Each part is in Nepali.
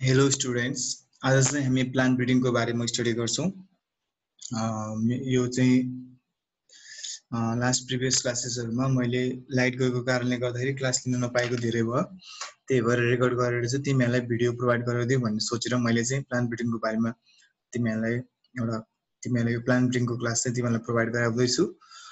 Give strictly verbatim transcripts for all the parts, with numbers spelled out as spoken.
हेलो स्टुडेन्ट्स, आज चाहिँ हामी प्लान्ट ब्रिडिङको बारेमा स्टडी गर्छौँ। यो चाहिँ लास्ट प्रिभियस क्लासेसहरुमा मैले लाइट गएको कारणले गर्दाखेरि क्लास लिन नपाएको धेरै भयो। त्यही भएर रेकर्ड गरेर चाहिँ तिमीहरूलाई भिडियो प्रोभाइड गराउँदै भन्ने सोचेर मैले चाहिँ प्लान्ट ब्रिडिङको बारेमा तिमीहरूलाई एउटा तिमीहरूलाई यो प्लान्ट ब्रिडिङको क्लास चाहिँ तिमीहरूलाई प्रोभाइड गराउँदै छु।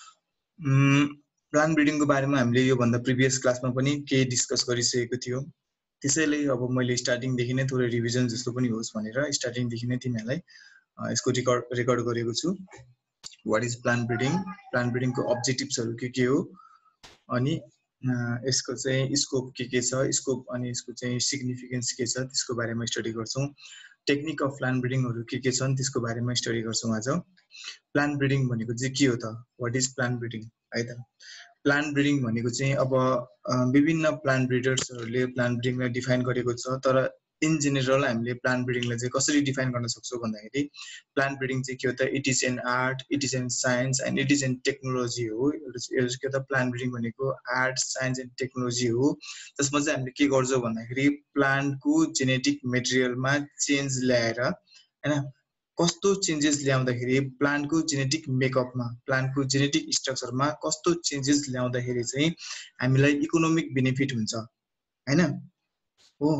प्लान्ट ब्रिडिङको बारेमा हामीले यो भन्दा प्रिभियस क्लासमा पनि केही डिस्कस गरिसकेको थियो। त्यसैले अब मैले स्टार्टिङदेखि नै थोरै रिभिजन जस्तो पनि होस् भनेर स्टार्टिङदेखि नै तिमीहरूलाई यसको रेकर्ड रेकर्ड गरेको छु। What is plant breeding, plant ब्रिडिङको अब्जेक्टिभ्सहरू के के हो, अनि यसको चाहिँ स्कोप के के छ, स्कोप अनि यसको चाहिँ सिग्निफिकेन्स के छ त्यसको बारेमा स्टडी गर्छौँ। टेक्निक अफ प्लान्ट ब्रिडिङहरू के के छन् त्यसको बारेमा स्टडी गर्छौँ आज। प्लान्ट ब्रिडिङ भनेको चाहिँ के हो त, व्हाट इज प्लान्ट ब्रिडिङ है त। प्लान्ट ब्रिडिङ भनेको चाहिँ अब विभिन्न प्लान्ट ब्रिडर्सहरूले प्लान्ट ब्रिडिङलाई डिफाइन गरेको छ, तर इन जेनरल हामीले प्लान्ट ब्रिडिङलाई चाहिँ कसरी डिफाइन गर्न सक्छौँ भन्दाखेरि प्लान्ट ब्रिडिङ चाहिँ के हो त, it is an art, it is an science and it is an technology हो। के हो त, प्लान्ट ब्रिडिङ भनेको आर्ट, साइन्स एन्ड टेक्नोलोजी हो। त्यसमा चाहिँ हामीले के गर्छौँ भन्दाखेरि प्लान्टको जेनेटिक मेटेरियलमा चेन्ज ल्याएर हैन, कस्तो चेन्जेस ल्याउँदाखेरि प्लान्टको जेनेटिक मेकअपमा, प्लान्टको जेनेटिक स्ट्रक्चरमा कस्तो चेन्जेस ल्याउँदाखेरि चाहिँ हामीलाई इकोनोमिक बेनिफिट हुन्छ हैन हो।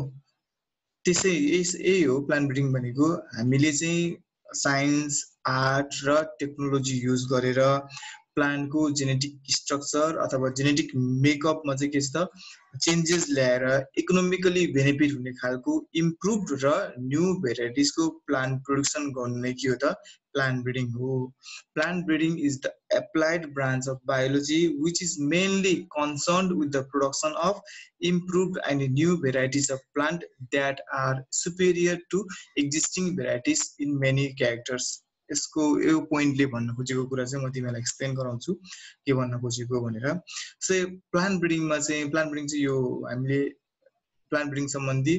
त्यसै यही हो प्लान्ट ब्रिडिङ भनेको। हामीले चाहिँ साइन्स, आर्ट र टेक्नोलोजी युज गरेर प्लान्टको जेनेटिक स्ट्रक्चर अथवा जेनेटिक मेकअपमा चाहिँ के छ चेन्जेस ल्याएर इकोनोमिकली बेनिफिट हुने खालको इम्प्रुभड र न्यू भेराइटिजको प्लान्ट प्रोडक्सन गर्ने के हो त, प्लान्ट ब्रिडिङ हो। Plant breeding is the applied branch of biology which is mainly concerned with the production of improved and new varieties of plant that are superior to existing varieties in many characters. यसको यो पोइन्टले भन्न खोजेको कुरा चाहिँ म तिमीलाई एक्सप्लेन गराउँछु के भन्न खोजेको भनेर। सो प्लान्ट ब्रिडिङमा चाहिँ प्लान्ट ब्रिडिङ चाहिँ यो हामीले प्लान्ट ब्रिडिङ सम्बन्धी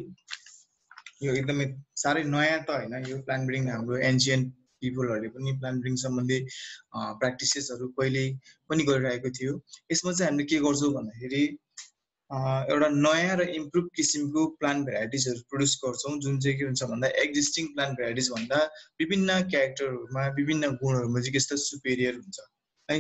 यो एकदमै साह्रै नयाँ त होइन। यो प्लान्ट ब्रिडिङ हाम्रो एन्शियन्ट पिपलहरूले पनि प्लान्ट ब्रिडिङ सम्बन्धी प्र्याक्टिसेसहरू पहिले पनि गरिरहेको थियो। यसमा चाहिँ हामीले के गर्छौँ भन्दाखेरि एउटा नयाँ र इम्प्रुभ किसिमको प्लान्ट भेराइटिजहरू प्रोड्युस गर्छौँ, जुन चाहिँ के हुन्छ भन्दा एक्जिस्टिङ प्लान्ट भेराइटिज भन्दा विभिन्न क्यारेक्टरहरूमा विभिन्न गुणहरूमा चाहिँ के सुपेरियर हुन्छ है।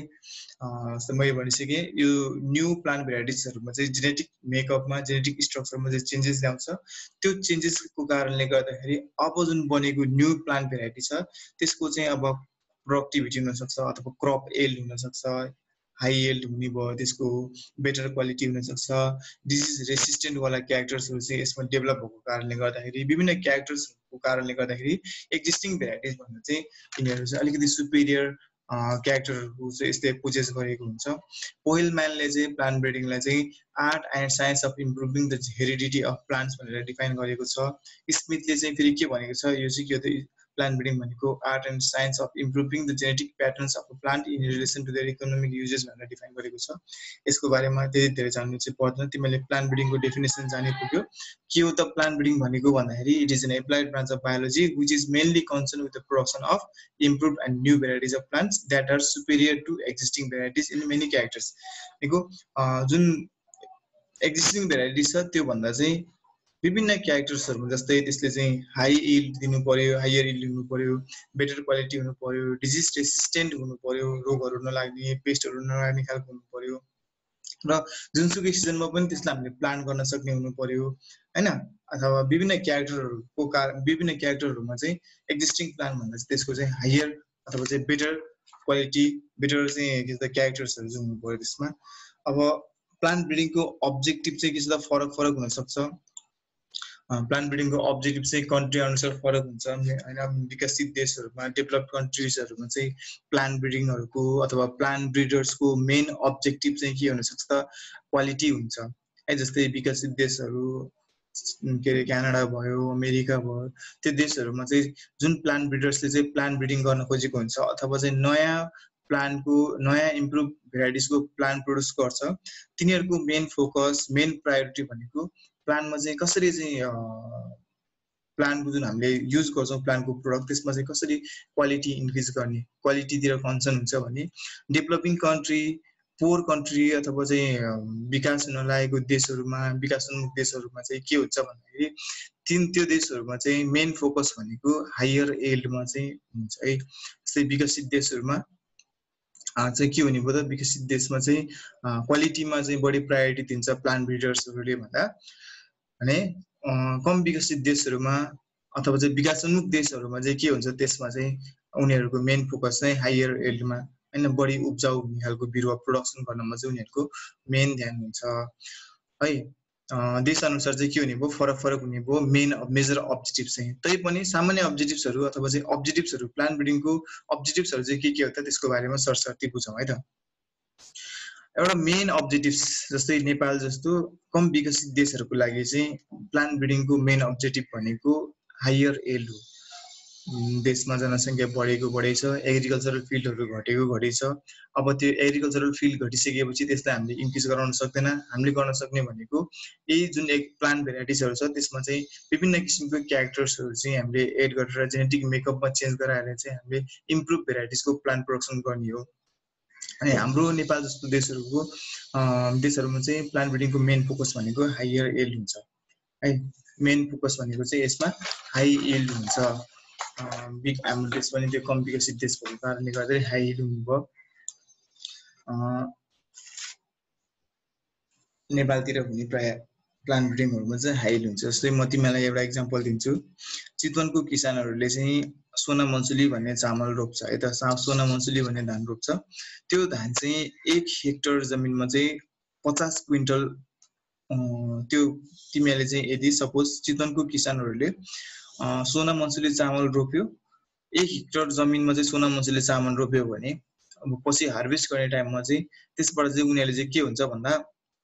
मैले भनिसकेँ यो न्यू प्लान्ट भेराइटिजहरूमा चाहिँ जेनेटिक मेकअपमा, जेनेटिक स्ट्रक्चरमा चाहिँ चेन्जेस ल्याउँछ। त्यो चेन्जेसको कारणले गर्दाखेरि अब जुन बनेको न्यू प्लान्ट भेराइटी छ त्यसको चाहिँ अब प्रोडक्टिभिटी हुनसक्छ अथवा क्रप एल्ड हुनसक्छ, हाई एल्ड हुने भयो, त्यसको बेटर क्वालिटी हुनसक्छ। डिजिज रेसिस्टेन्टवाला क्यारेक्टर्सहरू चाहिँ यसमा डेभलप भएको कारणले गर्दाखेरि विभिन्न क्यारेक्टर्सहरूको कारणले गर्दाखेरि एक्जिस्टिङ भेराइटिज भन्दा चाहिँ यिनीहरू चाहिँ अलिकति सुपेरियर क्यारेक्टरहरू चाहिँ यसले पोजेस गरेको हुन्छ। पोहेलम्यानले चाहिँ प्लान्ट ब्रिडिङलाई चाहिँ art and science of improving the heredity of plants भनेर डिफाइन गरेको छ। स्मिथले चाहिँ फेरि के भनेको छ, यो चाहिँ के हो त, प्लान्ट ब्रिडिङ भनेको art and science of improving the genetic patterns of a plant in relation to their economic uses भनेर डिफाइन गरेको छ। यसको बारेमा धेरै धेरै जान्नु चाहिँ पर्दैन, तिमीले प्लान्ट ब्रिडिङको डेफिनेसन जाने पुग्यो। के हो त प्लान्ट ब्रिडिङ भनेको भन्दाखेरि it is an applied branch of biology which is mainly concern with the production of improve and new varieties of plants that are superior to existing varieties in many characters. देखो जुन एक्जिस्टिङ भेराइटिज छ त्यो भन्दा चाहिँ विभिन्न क्यारेक्टर्सहरू जस्तै त्यसले चाहिँ हाई इल्ड दिनु पर्यो, हायर इल्ड हुनु पर्यो, बेटर क्वालिटी हुनु पर्यो, डिजिज रेसिस्टेन्ट हुनु पर्यो, रोगहरू नलाग्ने, पेस्टहरू नलाग्ने खालको हुनु पर्यो, र जुनसुकै सिजनमा पनि त्यसलाई हामीले प्लान्ट गर्न सक्ने हुनु पर्यो हैन। अथवा विभिन्न क्यारेक्टरहरूको कारण विभिन्न क्यारेक्टरहरूमा चाहिँ एक्जिस्टिङ प्लान्ट भन्दा चाहिँ त्यसको चाहिँ हायर अथवा चाहिँ बेटर क्वालिटी, बेटर चाहिँ के छ क्यारेक्टर्सहरू चाहिँ हुनु पर्यो त्यसमा। अब प्लान्ट ब्रिडिङको अब्जेक्टिभ चाहिँ के छ त, फरक फरक हुनसक्छ। प्लान्ट ब्रिडिङको अब्जेक्टिभ चाहिँ कन्ट्री अनुसार फरक हुन्छ होइन। विकसित देशहरूमा, डेभलप्ड कन्ट्रिजहरूमा चाहिँ प्लान्ट ब्रिडिङहरूको अथवा प्लान्ट ब्रिडर्सको मेन अब्जेक्टिभ चाहिँ के हुनसक्छ त, क्वालिटी हुन्छ है। जस्तै विकसित देशहरू के अरे क्यानाडा भयो, अमेरिका भयो, त्यो देशहरूमा चाहिँ जुन प्लान्ट ब्रिडर्सले चाहिँ प्लान्ट ब्रिडिङ गर्न खोजेको हुन्छ अथवा चाहिँ नयाँ प्लान्टको नयाँ इम्प्रुभ भेराइटिजको प्लान्ट प्रोड्युस गर्छ, तिनीहरूको मेन फोकस, मेन प्रायोरिटी भनेको प्लान्टमा चाहिँ कसरी चाहिँ प्लान्टको जुन हामीले युज गर्छौँ प्लान्टको प्रोडक्ट त्यसमा चाहिँ कसरी क्वालिटी इन्क्रिज गर्ने, क्वालिटीतिर कन्सर्न हुन्छ भने डेभलपिङ कन्ट्री पोर कन्ट्री अथवा चाहिँ विकास हुन लागेको देशहरूमा विकासोन्मुख देशहरूमा चाहिँ के हुन्छ भन्दाखेरि तीन त्यो देशहरूमा चाहिँ मेन फोकस भनेको हायर एल्डमा चाहिँ हुन्छ है। जस्तै विकसित देशहरूमा चाहिँ के हुने भयो त विकसित देशमा चाहिँ क्वालिटीमा चाहिँ बढी प्रायोरिटी दिन्छ प्लान्ट ब्रिडर्सहरूले भन्दा भने कम विकसित देशहरूमा अथवा चाहिँ विकासोन्मुख देशहरूमा चाहिँ के हुन्छ त्यसमा चाहिँ उनीहरूको मेन फोकस चाहिँ हायर एल्डमा हैन बढी उब्जाउ हुने खालको बिरुवा प्रोडक्सन गर्नमा चाहिँ उनीहरूको मेन ध्यान हुन्छ है। देशअनुसार चाहिँ के हुने भयो फरक फरक हुने भयो मेन मेजर अब्जेक्टिभ चाहिँ। तैपनि सामान्य अब्जेक्टिभ्सहरू अथवा चाहिँ अब्जेक्टिभ्सहरू प्लान्ट ब्रिडिङको अब्जेक्टिभ्सहरू चाहिँ के के हो त त्यसको बारेमा सरसर्ती बुझौँ है त। एउटा मेन अब्जेक्टिभ्स जस्तै नेपाल जस्तो कम विकसित देशहरूको लागि चाहिँ प्लान्ट ब्रिडिङको मेन अब्जेक्टिभ भनेको हायर एल्ड हो। देशमा जनसङ्ख्या बढेको बढै छ, एग्रिकल्चरल फिल्डहरू घटेको घटै छ। अब त्यो एग्रिकल्चरल फिल्ड घटिसकेपछि त्यसलाई हामीले इन्क्रिज गराउन सक्दैन। हामीले गर्न सक्ने भनेको यही जुन एक प्लान्ट भेराइटिजहरू छ त्यसमा चाहिँ विभिन्न किसिमको क्यारेक्टर्सहरू चाहिँ हामीले एड गरेर जेनेटिक मेकअपमा चेन्ज गराएर चाहिँ हामीले इम्प्रुभ भेराइटिजको प्लान्ट प्रोडक्सन गर्ने हो। अनि हाम्रो नेपाल जस्तो देशहरूको देशहरूमा चाहिँ प्लान्ट ब्रिडिङको मेन फोकस भनेको हायर एल्ड हुन्छ है। मेन फोकस भनेको चाहिँ यसमा हाई एल्ड हुन्छ। हाम्रो देश पनि त्यो कम विकसित देश भएको कारणले गर्दाखेरि हाई एल्ड हुनुभयो। नेपालतिर हुने प्राय प्लान्ट ब्रिडिङहरूमा चाहिँ हाई एल्ड हुन्छ। जस्तै म तिमीलाई एउटा इक्जाम्पल दिन्छु। चितवनको किसानहरूले चाहिँ सोना मन्सुली भन्ने चामल रोप्छ यता सोना मन्सुली भन्ने धान रोप्छ। त्यो धान चाहिँ एक हेक्टर जमिनमा चाहिँ पचास क्विन्टल त्यो तिमीले चाहिँ यदि सपोज चितवनको किसानहरूले सोना मन्सुली चामल रोप्यो एक हेक्टर जमिनमा चाहिँ सोना मन्सुली चामल रोप्यो भने अब पछि हार्भेस्ट गर्ने टाइममा चाहिँ त्यसबाट चाहिँ उनीहरूले चाहिँ के हुन्छ भन्दा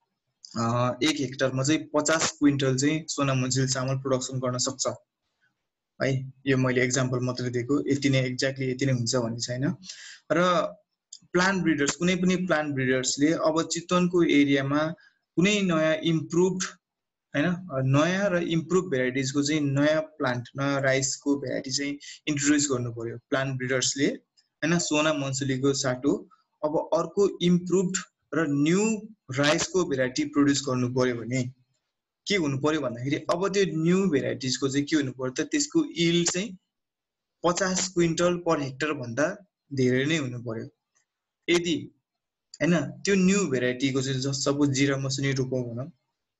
एक हेक्टरमा चाहिँ पचास क्विन्टल चाहिँ सोना मन्सुली चामल प्रोडक्सन गर्न सक्छ है। यो मैले एक्जाम्पल मात्रै दिएको, यति नै एक्ज्याक्टली यति नै हुन्छ भन्ने छैन। र प्लान्ट ब्रिडर्स कुनै पनि प्लान्ट ब्रिडर्सले अब चितवनको एरियामा कुनै नयाँ इम्प्रुभड हैन नयाँ र इम्प्रुभ भेराइटिजको चाहिँ नयाँ प्लान्ट नयाँ राइसको भेराइटी चाहिँ इन्ट्रोड्युस गर्नु पर्यो प्लान्ट ब्रिडर्सले हैन। सोना मन्सुलीको साटो अब अर्को इम्प्रुभड र न्यू राइसको भेराइटी प्रोड्युस गर्नु पर्यो भने के हुनु पर्यो भन्दाखेरि अब त्यो न्यू भेराइटिजको चाहिँ के हुनु पर्यो त त्यसको यिल्ड चाहिँ पचास क्विन्टल पर हेक्टर भन्दा धेरै नै हुनु पर्यो। यदि हैन त्यो न्यू भेराइटीको चाहिँ सपोज जिरा मसुनी रोपौँ भनौँ।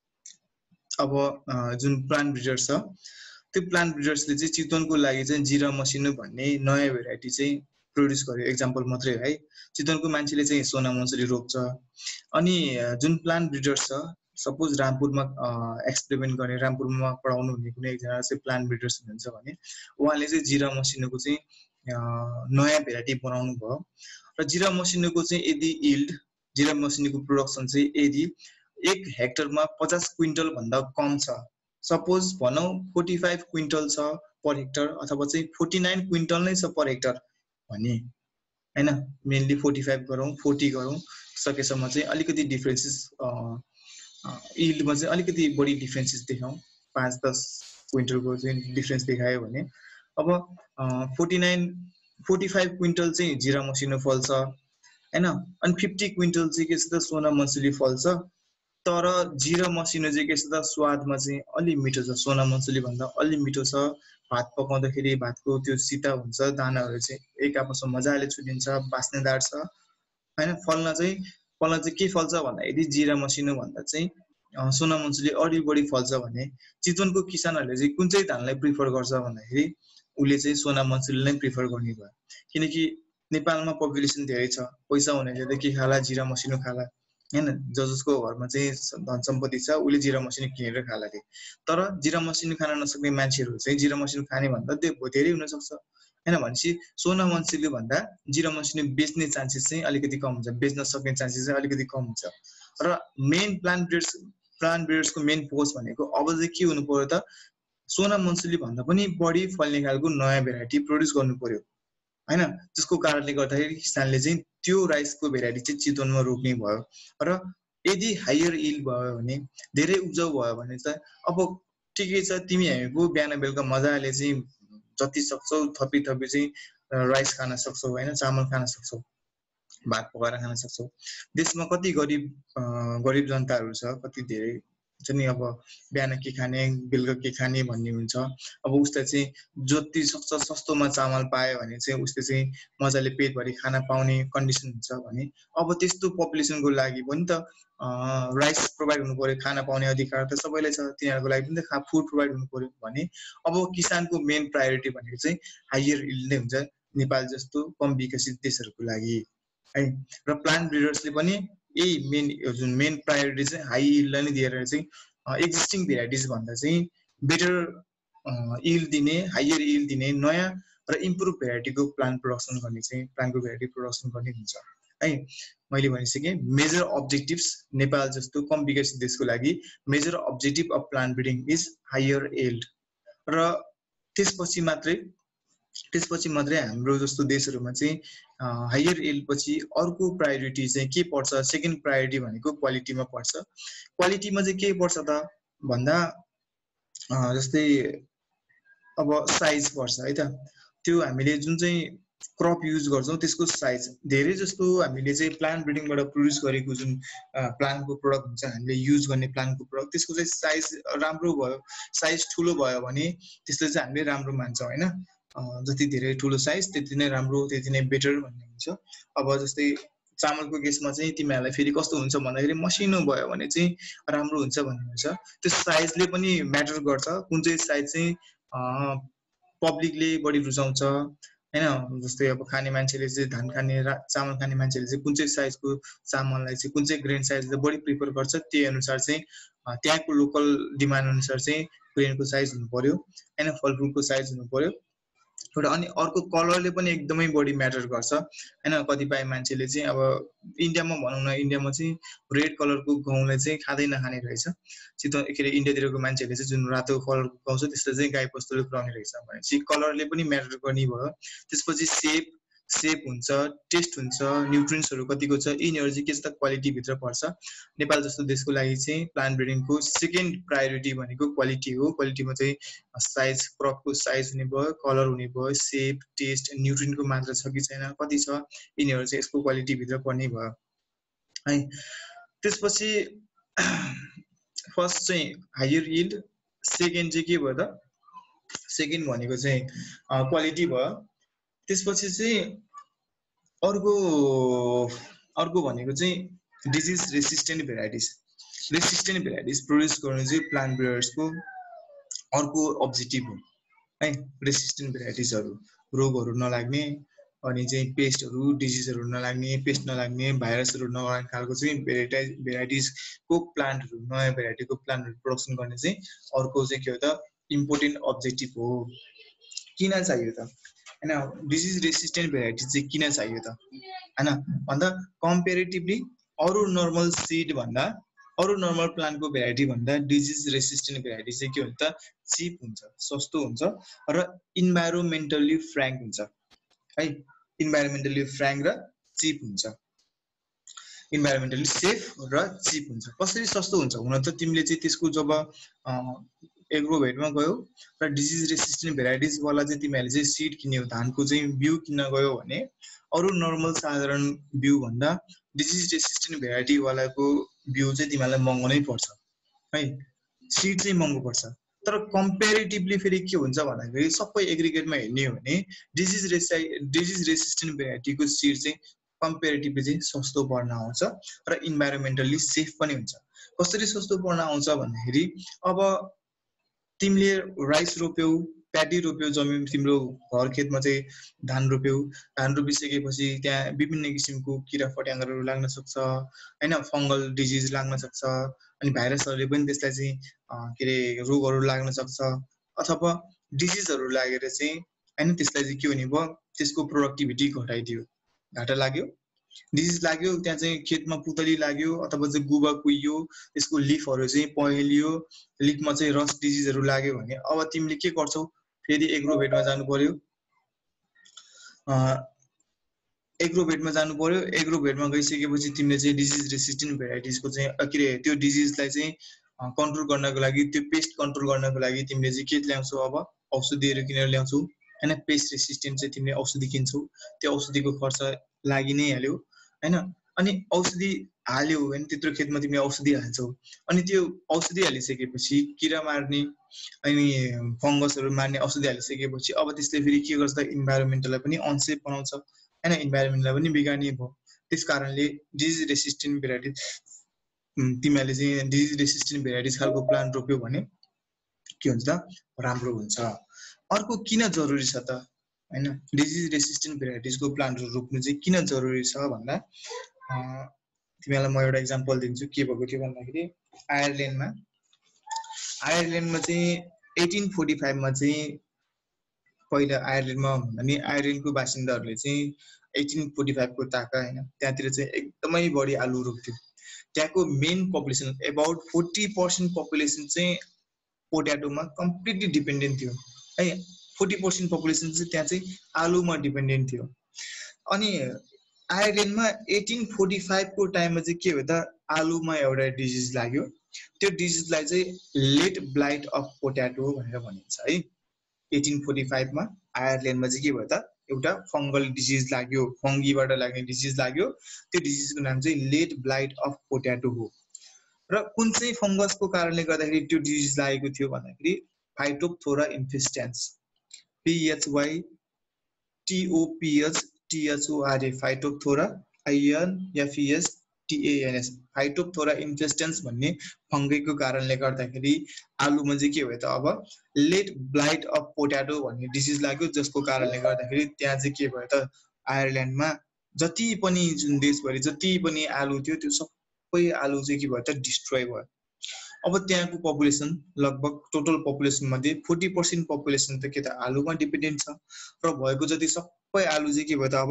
अब जुन प्लान्ट ब्रिडर्स छ त्यो प्लान्ट ब्रिडर्सले चाहिँ चितवनको लागि चाहिँ जिरा मसिनो भन्ने नयाँ भेराइटी चाहिँ प्रोड्युस गर्यो एक्जाम्पल मात्रै है। चितवनको मान्छेले चाहिँ सोना मन्सुली रोप्छ। अनि जुन प्लान्ट ब्रिडर्स छ सपोज रामपुरमा एक्सपेरिमेन्ट गर्ने रामपुरमा पढाउनु हुने कुनै एकजना चाहिँ प्लान्ट ब्रिडर्स हुनुहुन्छ भने उहाँले चाहिँ जिरा मसिनोको चाहिँ नयाँ भेराइटी बनाउनु भयो र जिरा मसिनोको चाहिँ यदि यिल्ड जिरा मसिनोको प्रोडक्सन चाहिँ यदि एक हेक्टरमा पचास क्विन्टल भन्दा कम छ सपोज भनौँ फोर्टी फाइभ क्विन्टल छ पर हेक्टर अथवा चाहिँ फोर्टी नाइन क्विन्टल नै छ पर हेक्टर भने हैन मेनली फोर्टी फाइभ गरौँ फोर्टी गरौँ सकेसम्म चाहिँ अलिकति डिफ्रेन्सेस यिल्डमा चाहिँ अलिकति बढी डिफ्रेन्सेस देखाउँ पाँच दस क्विन्टलको चाहिँ डिफ्रेन्स देखायो भने अब forty nine forty five quintal चाहिँ जिरा मसिनो फल्छ हैन। अनि फिफ्टी क्विन्टल चाहिँ के छ त सोना मन्सुली फल्छ। तर जिरा मसिनो चाहिँ के छ त स्वादमा चाहिँ अलि मिठो छ सोना मन्सुली भन्दा अलि मिठो छ। भात पकाउँदाखेरि भातको त्यो सिता हुन्छ दानाहरू चाहिँ एक आपसमा मजाले छुलिन्छ बास्नेदार छ हैन। फल्न चाहिँ फल्न चाहिँ के फल्छ भन्दा यदि जिरा मसिनो भन्दा चाहिँ सोना मन्सुली अलि बढी फल्छ भने चितवनको किसानहरूले चाहिँ कुन चाहिँ धानलाई प्रिफर गर्छ भन्दाखेरि उसले चाहिँ सोना मन्सुली नै प्रिफर गर्ने भयो। किनकि नेपालमा पपुलेसन धेरै छ, पैसा हुनेले त के खाला जिरा मसिनो खाला हैन। ज जसको घरमा चाहिँ धन सम्पत्ति छ उसले जिरा मसिनो किनेर खाला अरे। तर जिरा मसिनो खान नसक्ने मान्छेहरू चाहिँ जिरा मसिनो खाने भन्दा त्यो धेरै हुनसक्छ हैन। भनेपछि सोना मन्सुली भन्दा जिरा मसिनो बेच्ने चान्सेस चाहिँ अलिकति कम हुन्छ, बेच्न सक्ने चान्सेस चाहिँ अलिकति कम हुन्छ। र मेन प्लान्ट ब्रिडर्स प्लान्ट ब्रिडर्सको मेन फोकस भनेको अब चाहिँ के हुनु पर्यो त सोना मन्सुली भन्दा पनि बढी फल्ने खालको नयाँ भेराइटी प्रोड्युस गर्नु पर्यो हैन। जसको कारणले गर्दाखेरि किसानले चाहिँ त्यो राइसको भेराइटी चाहिँ चितवनमा रोप्ने भयो। र यदि हायर यिल्ड भयो भने धेरै उब्जाउ भयो भने चाहिँ अब ठिकै छ तिमी हामीको बिहान बेलुका मजाले चाहिँ जति सक्छौ थपी थपी चाहिँ राइस खान सक्छौ हैन चामल खान सक्छौ। भात पकाएर खान सक्छौँ। देशमा कति गरिब गरिब जनताहरू छ, कति धेरै हुन्छ नि, अब बिहान के खाने बेलुका के खाने भन्ने हुन्छ। अब उसले चाहिँ जति सक्छ सस्तोमा चामल पायो भने चाहिँ उसले चाहिँ मजाले पेटभरि खाना पाउने कन्डिसन हुन्छ भने अब त्यस्तो पपुलेसनको लागि पनि त राइस प्रोभाइड हुनु पर्यो, खाना पाउने अधिकार त सबैलाई छ, तिनीहरूको लागि पनि त फुड प्रोभाइड हुनु पर्यो भने अब किसानको मेन प्रायोरिटी भनेको चाहिँ हायर यिल्ड नै हुन्छ नेपाल जस्तो कम विकसित देशहरूको लागि है। र प्लान्ट ब्रिडर्सले पनि यही मेन जुन मेन प्रायोरिटी चाहिँ हाई यिल्डलाई नै दिएर चाहिँ एक्जिस्टिङ भेराइटिज भन्दा चाहिँ बेटर यिल्ड दिने, हायर यिल्ड दिने नयाँ र इम्प्रुभ भेराइटीको प्लान्ट प्रोडक्सन गर्ने चाहिँ प्लान्टको भेराइटी प्रोडक्सन गर्ने हुन्छ है। मैले भनिसकेँ मेजर अब्जेक्टिभ्स नेपाल जस्तो कम विकसित देशको लागि major objective of plant breeding is higher yield. र त्यसपछि मात्रै त्यसपछि मात्रै हाम्रो जस्तो देशहरूमा चाहिँ हायर यिल्ड पछि अर्को प्रायोरिटी चाहिँ के पर्छ, सेकेन्ड प्रायोरिटी भनेको क्वालिटीमा पर्छ। क्वालिटीमा चाहिँ के पर्छ त भन्दा जस्तै अब साइज पर्छ है त। त्यो हामीले जुन चाहिँ क्रप युज गर्छौँ त्यसको साइज धेरै जस्तो हामीले चाहिँ प्लान्ट ब्रिडिङबाट प्रोड्युस गरेको जुन प्लान्टको प्रडक्ट हुन्छ, हामीले युज गर्ने प्लान्टको प्रडक्ट त्यसको चाहिँ साइज राम्रो भयो, साइज ठुलो भयो भने त्यसले चाहिँ हामीले राम्रो मान्छौँ होइन। जति धेरै ठुलो साइज त्यति नै राम्रो, त्यति नै बेटर भन्ने हुन्छ। अब जस्तै चामलको केसमा चाहिँ तिमीहरूलाई फेरि कस्तो हुन्छ भन्दाखेरि मसिनो भयो भने चाहिँ राम्रो हुन्छ भन्ने हुन्छ। त्यो साइजले पनि म्याटर गर्छ, कुन चाहिँ साइज चाहिँ पब्लिकले बढी रुचाउँछ होइन। जस्तै अब खाने मान्छेले चाहिँ धान खाने चामल खाने मान्छेले चाहिँ कुन चाहिँ साइजको चामललाई चाहिँ कुन चाहिँ ग्रेन साइजले बढी प्रिफर गर्छ त्यही अनुसार चाहिँ त्यहाँको लोकल डिमान्ड अनुसार चाहिँ ग्रेनको साइज हुनु पर्यो होइन, फलफुलको साइज हुनु पर्यो एउटा। अनि अर्को कलरले पनि एकदमै बढी म्याटर गर्छ होइन। कतिपय मान्छेले चाहिँ अब इन्डियामा भनौँ न, इन्डियामा चाहिँ रेड कलरको गहुँलाई चाहिँ खाँदै नखाने रहेछ, चितो के अरे इन्डियातिरको मान्छेहरूले चाहिँ जुन रातो कलरको गहुँ छ त्यसलाई चाहिँ गाई बस्तुले पुऱ्याउने रहेछ भनेपछि कलरले पनि म्याटर गर्ने भयो। त्यसपछि सेप सेप हुन्छ, टेस्ट हुन्छ, न्युट्रिन्ट्सहरू कतिको छ, यिनीहरू चाहिँ के छ त क्वालिटीभित्र पर्छ। नेपाल जस्तो देशको लागि चाहिँ प्लान्ट ब्रिडिङको सेकेन्ड प्रायोरिटी भनेको क्वालिटी हो। क्वालिटीमा चाहिँ साइज, क्रपको साइज हुने भयो, कलर हुने भयो, सेप, टेस्ट, न्युट्रिन्टको मात्रा छ कि छैन, कति छ, यिनीहरू चाहिँ यसको क्वालिटीभित्र पर्ने भयो है। त्यसपछि फर्स्ट चाहिँ हायर यिल्ड, सेकेन्ड चाहिँ के भयो त, सेकेन्ड भनेको चाहिँ क्वालिटी भयो। त्यसपछि चाहिँ अर्को अर्को भनेको चाहिँ disease resistant varieties. Resistant varieties produce गर्नु चाहिँ प्लान्ट ब्रिडर्सको अर्को अब्जेक्टिभ हो है। रेसिस्टेन्ट भेराइटिजहरू, रोगहरू नलाग्ने अनि चाहिँ पेस्टहरू डिजिजहरू नलाग्ने, पेस्ट नलाग्ने, भाइरसहरू नलाग्ने खालको चाहिँ भेराइटाइज भेराइटिजको प्लान्टहरू, नयाँ भेराइटीको प्लान्टहरू प्रोडक्सन गर्ने चाहिँ अर्को चाहिँ के हो त इम्पोर्टेन्ट अब्जेक्टिभ हो। किन चाहियो त होइन डिजिज रेसिस्टेन्ट भेराइटी चाहिँ किन चाहियो त होइन भन्दा कम्पेरिटिभली अरू नर्मल सिड भन्दा, अरू नर्मल प्लान्टको भेराइटी भन्दा डिजिज रेसिस्टेन्ट भेराइटी चाहिँ के हुन्छ त चिप हुन्छ, सस्तो हुन्छ र इन्भाइरोमेन्टल्ली फ्र्याङ्क हुन्छ है। इन्भाइरोमेन्टल्ली फ्र्याङ्क र चिप हुन्छ, इन्भाइरोमेन्टल्ली सेफ र चिप हुन्छ। कसरी सस्तो हुन्छ हुन त तिमीले चाहिँ त्यसको जब एग्रोभेटमा गयो र डिजिज रेसिस्टेन्ट भेराइटिजवाला चाहिँ तिमीहरूले चाहिँ सिड किन्यौ, धानको चाहिँ बिउ किन्न गयो भने अरू नर्मल साधारण बिउ भन्दा डिजिज रेसिस्टेन्ट भेराइटीवालाको बिउ चाहिँ तिमीहरूलाई महँगो नै पर्छ है, सिड चाहिँ महँगो पर्छ। तर कम्पेरिटिभली फेरि के हुन्छ भन्दाखेरि सबै एग्रिगेटमा हेर्ने हो भने डिजिज रेसि डिजिज रेसिस्टेन्ट भेराइटीको सिड चाहिँ कम्पेरिटिभली चाहिँ सस्तो पर्न आउँछ र इन्भाइरोमेन्टल्ली सेफ पनि हुन्छ। कसरी सस्तो पर्न आउँछ भन्दाखेरि अब तिमीले राइस रोप्यौ, प्याडी रोप्यौ, जमिन तिम्रो घर खेतमा चाहिँ धान रोप्यौ, धान रोपिसकेपछि त्यहाँ विभिन्न किसिमको किरा फट्याङ्ग्राहरू लाग्न सक्छ होइन, फङ्गल डिजिज लाग्न सक्छ अनि भाइरसहरूले पनि त्यसलाई चाहिँ के अरे रोगहरू लाग्न सक्छ अथवा डिजिजहरू लागेर चाहिँ होइन त्यसलाई चाहिँ के हुने भयो, त्यसको प्रोडक्टिभिटी घटाइदियो, घाटा लाग्यो, डिजिज लाग्यो, त्यहाँ चाहिँ खेतमा पुतली लाग्यो अथवा चाहिँ गुबा कुहियो, त्यसको लिफहरू चाहिँ पहेलियो, लिफमा चाहिँ रस डिजिजहरू लाग्यो भने अब तिमीले के गर्छौ, फेरि एग्रोभेटमा जानु पर्यो, एग्रोभेटमा जानु पर्यो। एग्रोभेटमा गइसकेपछि तिमीले चाहिँ डिजिज रेसिस्टेन्ट भेराइटिजको चाहिँ के अरे त्यो डिजिजलाई चाहिँ कन्ट्रोल गर्नको लागि, त्यो पेस्ट कन्ट्रोल गर्नको लागि तिमीले चाहिँ के ल्याउँछौ, अब औषधिहरू किनेर ल्याउँछौ होइन। पेस्ट रेसिस्टेन्ट चाहिँ तिमीले औषधि किन्छौ, त्यो औषधिको खर्च लागि नै हाल्यो हैन। अनि औषधि हाल्यो भने त्यत्रो खेतमा तिमीले औषधि हाल्छौ, अनि त्यो औषधि हालिसकेपछि किरा मार्ने अनि फङ्गसहरू मार्ने औषधि हालिसकेपछि अब त्यसले फेरि के गर्छ त इन्भाइरोमेन्टलाई पनि अनसेफ बनाउँछ हैन, इन्भाइरोमेन्टलाई पनि बिगार्ने भयो। त्यस कारणले डिजिज रेसिस्टेन्ट भेराइटिज तिमीहरूले चाहिँ डिजिज रेसिस्टेन्ट भेराइटिज खालको प्लान्ट रोप्यो भने के हुन्छ त राम्रो हुन्छ। अर्को किन जरुरी छ त हैन, डिजिज रेसिस्टेन्ट भेराइटिजको प्लान्टहरू रोप्नु चाहिँ किन जरुरी छ भन्दा तिमीहरूलाई म एउटा इक्जाम्पल दिन्छु के भएको थियो भन्दाखेरि आयरल्यान्डमा आयरल्यान्डमा चाहिँ एटिन फोर्टी फाइभमा चाहिँ पहिला आयरल्यान्डमा भन्दा नि आयरल्यान्डको बासिन्दाहरूले चाहिँ एटिन फोर्टी फाइभको ताका होइन त्यहाँतिर चाहिँ एकदमै बढी आलु रोप्थ्यो। त्यहाँको main population about forty percent population चाहिँ पोट्याटोमा कम्प्लिटली डिपेन्डेन्ट थियो है। फोर्टी पर्सेन्ट पपुलेसन चाहिँ त्यहाँ चाहिँ आलुमा डिपेन्डेन्ट थियो। अनि आयरल्यान्डमा एटिन फोर्टी फाइभको टाइममा चाहिँ के भयो त आलुमा एउटा डिजिज लाग्यो। त्यो डिजिजलाई चाहिँ लेट ब्लाइट अफ पोट्याटो भनेर भनिन्छ है। एटिन फोर्टी फाइभमा आयरल्यान्डमा चाहिँ के भयो त एउटा फङ्गल डिजिज लाग्यो, फङ्गीबाट लाग्ने डिजिज लाग्यो। त्यो डिजिजको नाम चाहिँ लेट ब्लाइट अफ पोट्याटो हो। र कुन चाहिँ फङ्गसको कारणले गर्दाखेरि त्यो डिजिज लागेको थियो भन्दाखेरि phytophthora infestans, P H Y T O P H T H O R A, phytophthora I N F E S T A N S, phytophthora infestans भन्ने फङ्गीको कारणले गर्दाखेरि आलुमा चाहिँ के भयो त अब लेट ब्लाइट अफ पोट्याटो भन्ने डिजिज लाग्यो, जसको कारणले गर्दाखेरि त्यहाँ चाहिँ के भयो त आयरल्यान्डमा जति पनि जुन देशभरि जति पनि आलु थियो त्यो सबै आलु चाहिँ के भयो त डिस्ट्रोय भयो। अब त्यहाँको पपुलेसन लगभग टोटल पपुलेसन मध्ये फोर्टी पर्सेन्ट पपुलेसन त के त आलुमा डिपेन्डेन्ट छ र भएको जति सबै आलु चाहिँ के भयो त अब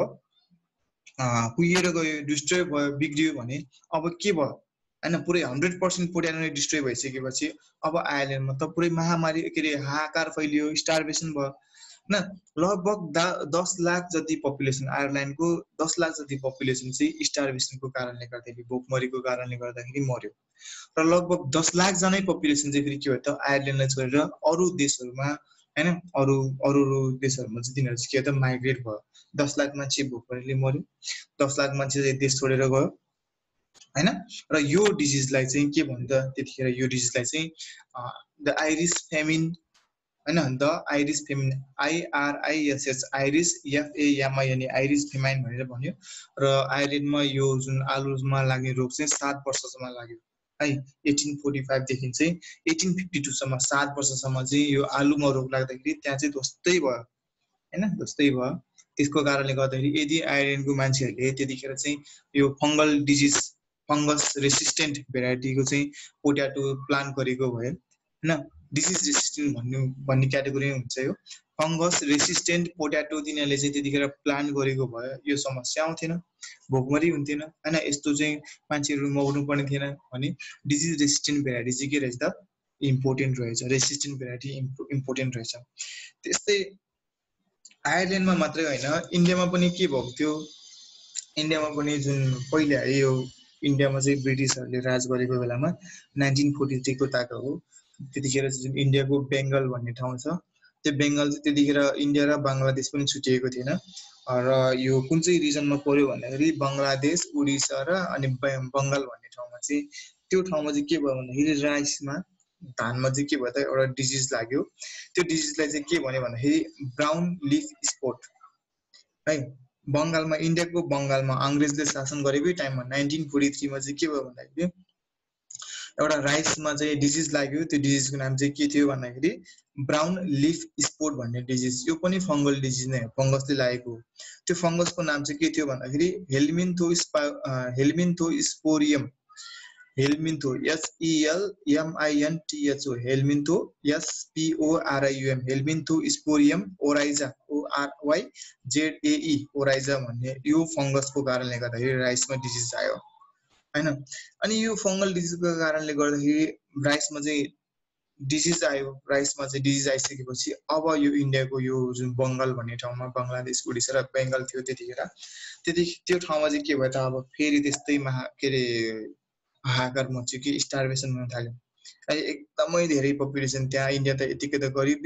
कुहिएर गयो, डिस्ट्रोय भयो, बिग्रियो भने अब के भयो हैन, पुरै हन्ड्रेड पर्सेन्ट पोट्याटो नै डिस्ट्रोय भइसकेपछि अब आयरल्यान्डमा त पुरै महामारी के अरे हाहाकार फैलियो, स्टार्भेसन भयो न। लगभग दस लाख जति पपुलेसन आयरल्यान्डको दस लाख जति पपुलेसन चाहिँ स्टार्भेसनको कारणले गर्दाखेरि भोकमरीको कारणले गर्दाखेरि मर्यो। र लगभग दस लाख जनै पपुलेसन चाहिँ फेरि के भयो त आयरल्यान्डलाई छोडेर अरू देशहरूमा हैन, अरू अरू देशहरूमा चाहिँ तिनीहरू चाहिँ के भयो त माइग्रेट भयो। दस लाख मान्छे भोकमरीले मर्यो, दस लाख मान्छे चाहिँ देश छोडेर गयो हैन। र यो डिजिजलाई चाहिँ के भन्छ त्यतिखेर यो डिजिजलाई चाहिँ द आइरिस फेमिन हैन, the Irish famine I R I S H Irish F A M I N A Irish famine भनेर भन्यो। र आयरल्यान्डमा यो जुन आलुमा लाग्ने रोग चाहिँ सात वर्षसम्म लाग्यो है। एटिन फोर्टी फाइभदेखि चाहिँ एटिन फिफ्टी टूसम्म सात वर्षसम्म चाहिँ यो आलुमा रोग लाग्दाखेरि त्यहाँ चाहिँ ध्वस्तै भयो हैन, ध्वस्तै भयो। त्यसको कारणले गर्दाखेरि यदि आयरल्यान्डको मान्छेहरूले त्यतिखेर चाहिँ यो फङ्गल डिजिज फङ्गस रेसिस्टेन्ट भेराइटीको चाहिँ पोट्याटो प्लान्ट गरेको भयो हैन, डिजिज रेसिस्टेन्ट भन्नु भन्ने क्याटेगोरी हुन्छ यो फङ्गस रेसिस्टेन्ट पोट्याटो तिनीहरूले चाहिँ त्यतिखेर प्लान्ट गरेको भयो यो समस्या आउँथेन, भोकमरी हुन्थेन हैन, यस्तो चाहिँ मान्छेहरू मर्नु पर्ने थिएन भने डिजिज रेसिस्टेन्ट भेराइटी चाहिँ के रहेछ त इम्पोर्टेन्ट रहेछ, रेसिस्टेन्ट भेराइटी इम्पोर्टेन्ट रहेछ। त्यस्तै आयरल्यान्डमा मात्रै होइन इन्डियामा पनि के भएको थियो, इन्डियामा पनि जुन पहिला यो इन्डियामा चाहिँ ब्रिटिसहरूले राज गरेको बेलामा नाइन्टिन फोर्टी थ्रीको ताका हो। त्यतिखेर जुन इन्डियाको बेङ्गल भन्ने ठाउँ छ त्यो बेङ्गल चाहिँ त्यतिखेर इन्डिया र बङ्गलादेश पनि छुटिएको थिएन। र यो कुन चाहिँ रिजनमा पर्यो भन्दाखेरि बङ्गलादेश, उडिसा र अनि बङ्गाल भन्ने ठाउँमा चाहिँ त्यो ठाउँमा चाहिँ के भयो भन्दाखेरि राइसमा धानमा चाहिँ के भयो त एउटा डिजिज लाग्यो। त्यो डिजिजलाई चाहिँ के भन्यो भन्दाखेरि ब्राउन लिफ स्पोट है। बङ्गालमा इन्डियाको बङ्गालमा अङ्ग्रेजले शासन गरेकै टाइममा नाइन्टिन फोर्टी थ्रीमा चाहिँ के भयो भन्दाखेरि एउटा राइसमा चाहिँ डिजिज लाग्यो। त्यो डिजिजको नाम चाहिँ के थियो भन्दाखेरि ब्राउन लिफ स्पोट भन्ने डिजिज, यो पनि फङ्गल डिजिज नै हो, फङ्गसले लागेको हो। त्यो फङ्गसको नाम चाहिँ के थियो भन्दाखेरि हेल्मिन्थो स्पा हेल्मिन्थो स्पोरियम, हेल्मिन्थो एचइएलएमआइएनटिएचओ हेल्मिन्थो एसपिओआरआइयुएम हेल्मिन्थो स्पोरियम ओराइजा ओआरवाई जेडएई ओराइजा भन्ने यो फङ्गसको कारणले गर्दाखेरि राइसमा डिजिज आयो हैन। अनि यो फङ्गल डिजिजको कारणले गर्दाखेरि राइसमा चाहिँ डिजिज आयो, राइसमा चाहिँ डिजिज आइसकेपछि अब यो इन्डियाको यो जुन बङ्गाल भन्ने ठाउँमा बङ्गलादेश, उडिसा र बेङ्गल थियो त्यतिखेर त्यति त्यो ठाउँमा चाहिँ के भयो त अब फेरि त्यस्तै महा के अरे हाहाकार मच्यो कि स्टार्भेसन हुन थाल्यो। एकदमै धेरै पपुलेसन, त्यहाँ इन्डिया त यतिकै त गरिब देश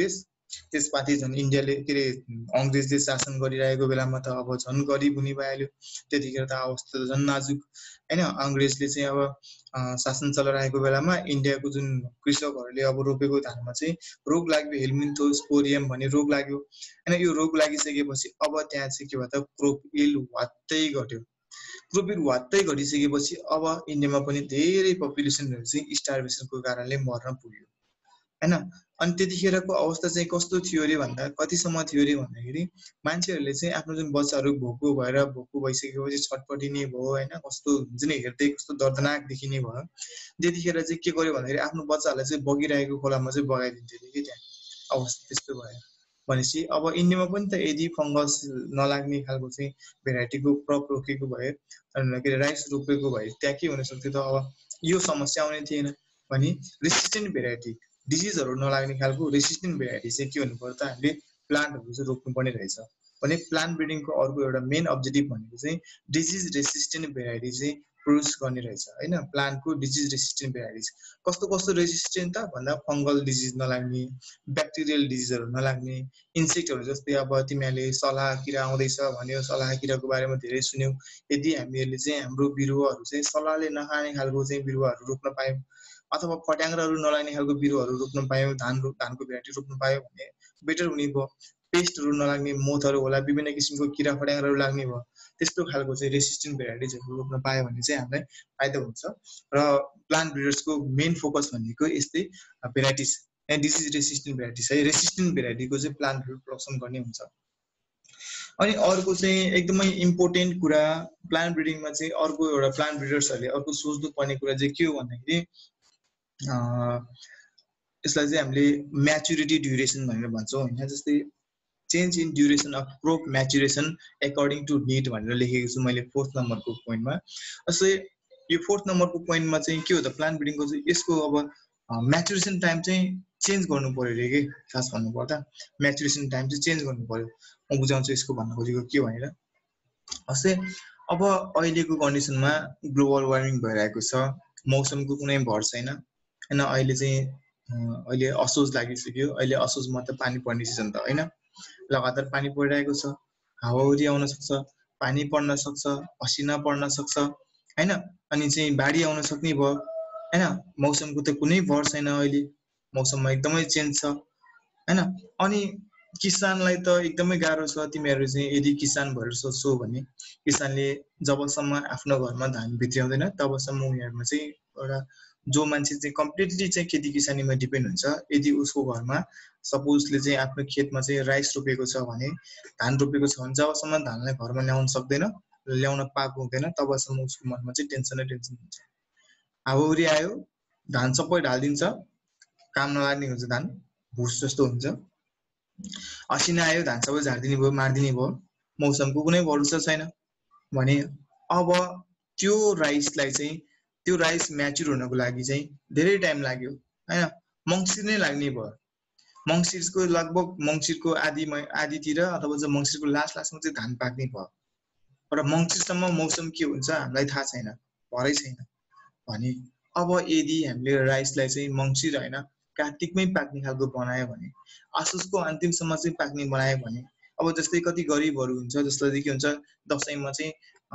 त्यसपछि झन् इन्डियाले के अरे अङ्ग्रेजले शासन गरिरहेको बेलामा त अब झन् गरिब हुने भइहाल्यो। त्यतिखेर त अवस्था त झन् नाजुक होइन। अङ्ग्रेजले चाहिँ अब शासन चलाइरहेको बेलामा इन्डियाको जुन कृषकहरूले अब रोपेको धानमा चाहिँ रोग लाग्यो, हेलमिन्थोस्पोरियम भन्ने रोग लाग्यो होइन। यो रोग लागिसकेपछि अब त्यहाँ चाहिँ के भयो त क्रोप इल्ड वात्तै घट्यो। क्रोप इल्ड वात्तै घटिसकेपछि अब इन्डियामा पनि धेरै पपुलेसनहरू चाहिँ स्टार्भेसनको कारणले मर्न पुग्यो होइन। अनि त्यतिखेरको अवस्था चाहिँ कस्तो थियो अरे भन्दा कतिसम्म थियो अरे भन्दाखेरि मान्छेहरूले चाहिँ आफ्नो जुन बच्चाहरू भोको भएर भोको भइसकेपछि छटपटिने भयो होइन, कस्तो हुन्छ नि हेर्दै कस्तो दर्दनाक देखिने भयो। त्यतिखेर चाहिँ के गर्यो भन्दाखेरि आफ्नो बच्चाहरूलाई चाहिँ बगिरहेको खोलामा चाहिँ बगाइदिन्थ्यो अरे कि त्यहाँ अवस्था त्यस्तो भयो भनेपछि अब इन्डियामा पनि त यदि फङ्गस नलाग्ने खालको चाहिँ भेराइटीको क्रप रोपेको भए के अरे राइस रोपेको भए त्यहाँ के हुनसक्थ्यो त अब यो समस्या आउने थिएन भने रेसिस्टेन्ट भेराइटी डिजिजहरू नलाग्ने खालको रेसिस्टेन्ट भेराइटी चाहिँ के हुनु पर्यो त हामीले प्लान्टहरू चाहिँ रोप्नुपर्ने रहेछ भने प्लान्ट ब्रिडिङको अर्को एउटा मेन अब्जेक्टिभ भनेको चाहिँ डिजिज रेसिस्टेन्ट भेराइटी चाहिँ प्रोड्युस गर्ने रहेछ होइन। प्लान्टको डिजिज रेसिस्टेन्ट भेराइटिज कस्तो कस्तो रेसिस्टेन्ट त भन्दा फङ्गल डिजिज नलाग्ने, ब्याक्टेरियल डिजिजहरू नलाग्ने, इन्सेक्टहरू जस्तै अब तिमीहरूले सलाह किरा आउँदैछ भन्यो, सलाह किराको बारेमा धेरै सुन्यौ। यदि हामीहरूले चाहिँ हाम्रो बिरुवाहरू चाहिँ सलाहले नखाने खालको चाहिँ बिरुवाहरू रोप्न पायौँ अथवा फट्याङ्ग्राहरू नलाग्ने खालको बिरुवाहरू रोप्न पायौँ, धान धानको भेराइटी रोप्न पायौँ भने बेटर हुने भयो। पेस्टहरू नलाग्ने मोथहरू होला, विभिन्न किसिमको किरा फट्याङ्ग्राहरू लाग्ने भयो, त्यस्तो खालको चाहिँ रेसिस्टेन्ट भेराइटिजहरू रोप्न पायो भने चाहिँ हामीलाई फाइदा हुन्छ। र प्लान्ट ब्रिडर्सको मेन फोकस भनेको यस्तै भेराइटिज डिजिज रेसिस्टेन्ट भेराइटिज है, रेसिस्टेन्ट भेराइटीको चाहिँ प्लान्ट ब्रिड प्रोडक्सन गर्ने हुन्छ। अनि अर्को चाहिँ एकदमै इम्पोर्टेन्ट कुरा प्लान्ट ब्रिडिङमा चाहिँ अर्को एउटा प्लान्ट ब्रिडर्सहरूले अर्को सोच्नुपर्ने कुरा चाहिँ के हो भन्दाखेरि यसलाई चाहिँ हामीले म्याचुरिटी ड्युरेसन भनेर भन्छौँ होइन। जस्तै change in duration of crop maturation according to need भनेर लेखेको छु मैले फोर्थ नम्बरको पोइन्टमा। जस्तै यो फोर्थ नम्बरको पोइन्टमा चाहिँ के हो त प्लान्ट ब्रिडिङको चाहिँ यसको अब म्याचुरेसन टाइम चाहिँ चेन्ज गर्नु पऱ्यो अरे कि खास भन्नुपर्दा म्याचुरेसन टाइम चाहिँ चेन्ज गर्नु पऱ्यो। म बुझाउँछु यसको भन्न खोजेको के भनेर। जस्तै अब अहिलेको कन्डिसनमा ग्लोबल वार्मिङ भइरहेको छ, मौसमको कुनै भर छैन होइन। अहिले चाहिँ अहिले असोज लागिसक्यो, अहिले असोजमा त पानी पर्ने सिजन त होइन, लगातार पानी परिरहेको छ, हावाहुरी आउन सक्छ, पानी पर्न सक्छ, असिना पर्न सक्छ होइन। अनि चाहिँ बाढी आउन सक्ने भयो होइन। मौसमको त कुनै भर छैन, अहिले मौसममा एकदमै चेन्ज छ होइन। अनि किसानलाई त एकदमै गाह्रो छ। तिमीहरू चाहिँ यदि किसान भएर सोच्छौ भने किसानले जबसम्म आफ्नो घरमा धान भित्र्याउँदैन तबसम्म उनीहरूमा चाहिँ एउटा जो मान्छे चाहिँ कम्प्लिटली चाहिँ खेती किसानीमा डिपेन्ड हुन्छ, यदि उसको घरमा सपोजले चाहिँ आफ्नो खेतमा चाहिँ राइस रोपेको छ भने धान रोपेको छ भने जबसम्म धानलाई घरमा ल्याउन सक्दैन, ल्याउन पाएको हुँदैन तबसम्म उसको मनमा चाहिँ टेन्सनै टेन्सन हुन्छ। हावाहुरी आयो धान सबै ढालिदिन्छ, काम नलाग्ने हुन्छ, धान भुस जस्तो हुन्छ। असिना आयो धान सबै झारिदिने भयो, मारिदिने भयो, मौसमको कुनै भरोसा छैन भने अब त्यो राइसलाई चाहिँ त्यो राइस म्याच्युर हुनको लागि चाहिँ धेरै टाइम लाग्यो होइन। मङ्सिर नै लाग्ने भयो। मङ्सिरको लगभग मङ्सिरको आधी आधीतिर अथवा चाहिँ मङ्सिरको लास्ट लास्टमा चाहिँ धान पाक्ने भयो। र मङ्सिरसम्म मौसम के हुन्छ हामीलाई थाहा छैन, भरै छैन भने अब यदि हामीले राइसलाई चाहिँ मङ्सिर होइन कार्तिकमै पाक्ने खालको बनायो भने, असोजको अन्तिमसम्म चाहिँ पाक्ने बनायो भने अब जस्तै कति गरिबहरू हुन्छ जसलाई के हुन्छ दसैँमा चाहिँ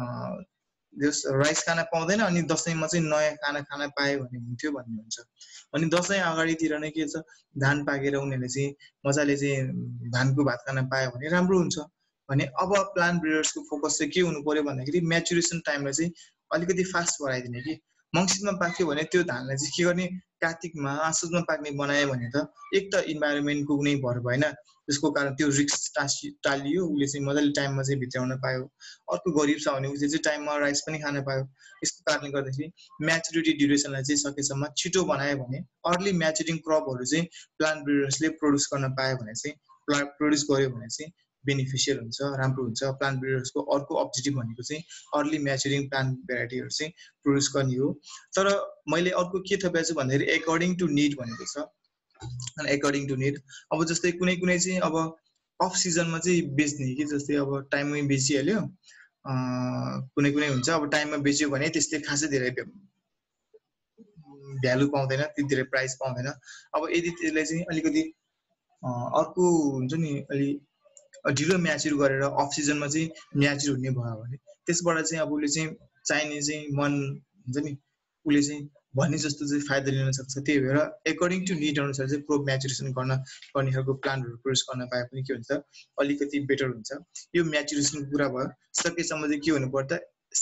जस राइस खाना पाउँदैन अनि दसैँमा चाहिँ नयाँ खाना खाना पायो भने हुन्थ्यो भन्ने हुन्छ। अनि दसैँ अगाडितिर नै के छ धान पाकेर उनीहरूले चाहिँ मजाले चाहिँ धानको भात खाना पायो भने राम्रो हुन्छ भने अब प्लान्ट ब्रिडर्सको फोकस चाहिँ के हुनु पर्यो भन्दाखेरि म्याचुरेसन टाइमलाई चाहिँ अलिकति फास्ट गराइदिने कि मङ्सिरमा पाक्यो भने त्यो धानलाई चाहिँ के गर्ने कार्तिकमा असोजमा पाक्ने बनायो भने त एक त इन्भाइरोमेन्टको कुनै भर भएन, त्यसको कारण त्यो रिस्क टाँसी टालियो, उसले चाहिँ मजाले टाइममा चाहिँ भित्राउन पायो। अर्को गरिब छ भने उसले चाहिँ टाइममा राइस पनि खान पायो। यसको कारणले गर्दाखेरि म्याचुरिटी ड्युरेसनलाई चाहिँ सकेसम्म छिटो बनायो भने अर्ली म्याचुरिङ क्रपहरू चाहिँ प्लान्ट ब्रिडर्सले प्रोड्युस गर्न पायो भने चाहिँ प्लान्ट प्रोड्युस गर्यो भने चाहिँ बेनिफिसियल हुन्छ, राम्रो हुन्छ। प्लान्ट ब्रिडर्सको अर्को अब्जेक्टिभ भनेको चाहिँ अर्ली म्याचुरिङ प्लान्ट भेराइटीहरू चाहिँ प्रोड्युस गर्ने हो। तर मैले अर्को के थपेको छु भन्दाखेरि एकर्डिङ टु निड भनेको छ। अनि एकर्डिङ टु निड अब जस्तै कुनै कुनै चाहिँ अब अफ सिजनमा चाहिँ बेच्ने कि जस्तै अब टाइममै बेचिहाल्यो, कुनै कुनै हुन्छ अब टाइममा बेच्यो भने त्यसले खासै धेरै भ्यालु पाउँदैन, त्यति धेरै प्राइस पाउँदैन। अब यदि त्यसलाई चाहिँ अलिकति अर्को हुन्छ नि अलि ढिलो म्याच्युर गरेर अफ सिजनमा चाहिँ म्याच्युर हुने भयो भने त्यसबाट चाहिँ अब उसले चाहिँ चाहिने चाहिँ मन हुन्छ नि उसले चाहिँ भन्ने जस्तो चाहिँ फाइदा लिन सक्छ। त्यही भएर एकर्डिङ टु निड अनुसार चाहिँ क्रोप म्याचुरेसन गर्न गर्ने खालको प्लान्टहरू प्रड्युस गर्न पाए पनि के हुन्छ अलिकति बेटर हुन्छ। यो म्याचुरेसनको कुरा भयो, सकेसम्म चाहिँ के हुनु पर्दा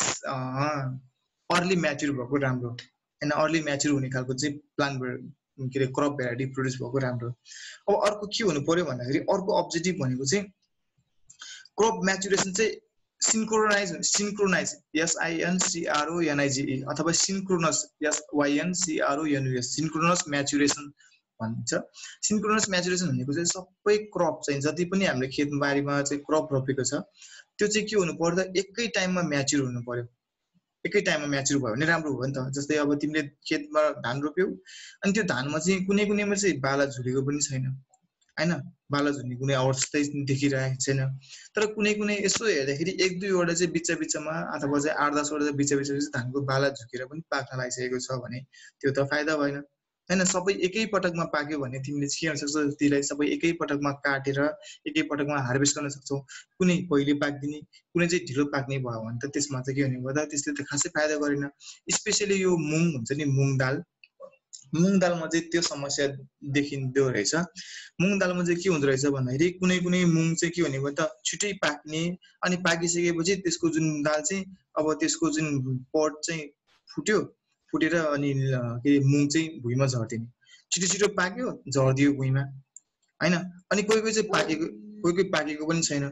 अर्ली म्याच्युर भएको राम्रो होइन, अर्ली म्याच्युर हुने खालको चाहिँ प्लान्ट के अरे क्रप भेराइटी प्रड्युस भएको राम्रो। अब अर्को के हुनु पर्यो भन्दाखेरि अर्को अब्जेक्टिभ भनेको चाहिँ क्रप म्याचुरेसन चाहिँ सिन्क्रोनाइज सिन्क्रोनाइज एसआइएनसिआरओएनआइजिई अथवा सिन्क्रोनस एसवाइएनसिआरओएनयुएस सिन्क्रोनस म्याचुरेसन भन्छ। सिन्क्रोनस म्याचुरेसन भनेको चाहिँ सबै क्रप चाहिँ जति पनि हामीले खेतबारीमा चाहिँ क्रप रोपेको छ त्यो चाहिँ के हुनु पर्दा एकै टाइममा म्याच्युर हुनु पर्यो। एकै टाइममा म्याच्युर भयो भने राम्रो हो नि त। जस्तै अब तिमीले खेतमा धान रोप्यौ अनि त्यो धानमा चाहिँ कुनै कुनैमा चाहिँ बाला झुलेको पनि छैन होइन, बाला झुल्ने कुनै अवस्था देखिरहेको छैन, तर कुनै कुनै यसो हेर्दाखेरि एक दुईवटा चाहिँ बिच बिचमा अथवा चाहिँ आठ दसवटा चाहिँ बिच बिच धानको बाला झुकेर पनि पाक्न लागिसकेको छ भने त्यो त फाइदा भएन होइन। सबै एकै पटकमा पाक्यो भने तिमीले के गर्न सक्छौ, त्यसलाई सबै एकै पटकमा काटेर एकै पटकमा हार्भेस्ट गर्न सक्छौ। कुनै पहिले पाक्दिने कुनै चाहिँ ढिलो पाक्ने भयो भने त त्यसमा चाहिँ के हुने भयो त त्यसले त खासै फाइदा गरेन। स्पेसली यो मुङ हुन्छ नि मुङ दाल, मुङ दालमा चाहिँ त्यो समस्या देखिँदो रहेछ। मुङ दालमा चाहिँ के हुँदो रहेछ भन्दाखेरि कुनै कुनै मुङ चाहिँ के हुने भयो त छिटै पाक्ने अनि पाकिसकेपछि त्यसको जुन दाल चाहिँ अब त्यसको जुन पट चाहिँ फुट्यो फुटेर अनि के मुङ चाहिँ भुइँमा झर्दिने, छिटो छिटो पाक्यो झरिदियो भुइँमा होइन। अनि कोही कोही चाहिँ पाकेको कोही कोही पाकेको पनि छैन।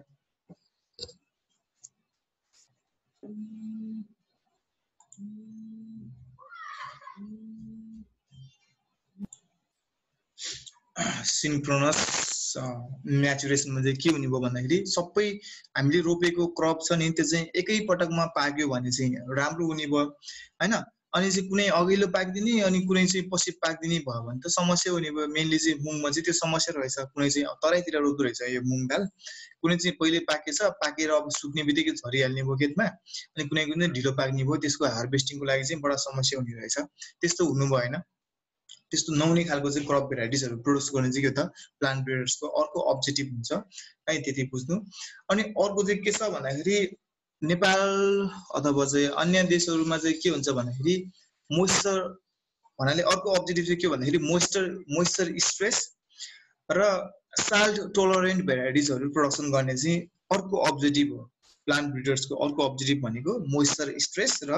सिन्क्रोनस म्याचुरेसनमा चाहिँ के हुने भयो भन्दाखेरि सबै हामीले रोपेको क्रप छ नि त्यो चाहिँ एकै पटकमा पाक्यो भने चाहिँ राम्रो हुने भयो होइन। अनि चाहिँ कुनै अघिल्लो पाकिदिने अनि कुनै चाहिँ पछि पाकिदिने भयो भने त समस्या हुने भयो। मेनली चाहिँ मुङमा चाहिँ त्यो समस्या रहेछ। कुनै चाहिँ तराईतिर रोप्दो रहेछ यो मुङ दाल, कुनै चाहिँ पहिले पाकेछ पाकेर अब सुक्ने बित्तिकै झरिहाल्ने भयो खेतमा, अनि कुनै कुनै ढिलो पाक्ने भयो, त्यसको हार्भेस्टिङको लागि चाहिँ बडा समस्या हुने रहेछ। त्यस्तो हुनु भएन। त्यस्तो नहुने खालको चाहिँ क्रप भेराइटिजहरू प्रड्युस गर्ने चाहिँ के त प्लान्ट ब्रिडर्सको अर्को अब्जेक्टिभ हुन्छ है, त्यति बुझ्नु। अनि अर्को चाहिँ के छ भन्दाखेरि नेपाल अथवा चाहिँ अन्य देशहरूमा चाहिँ के हुन्छ भन्दाखेरि मोइस्चर भन्नाले अर्को अब्जेक्टिभ चाहिँ के भन्दाखेरि मोइस्चर मोइस्चर स्ट्रेस र साल्ट टोलरेन्ट भेराइटिजहरू प्रोडक्सन गर्ने चाहिँ अर्को अब्जेक्टिभ हो। प्लान्ट ब्रिडर्सको अर्को अब्जेक्टिभ भनेको मोइस्चर स्ट्रेस र